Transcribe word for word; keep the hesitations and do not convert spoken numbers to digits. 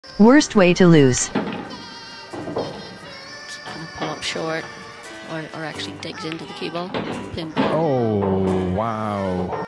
Worst way to lose. Kind of pull up short, or, or actually digs into the cue ball. Pin ball. Oh, wow.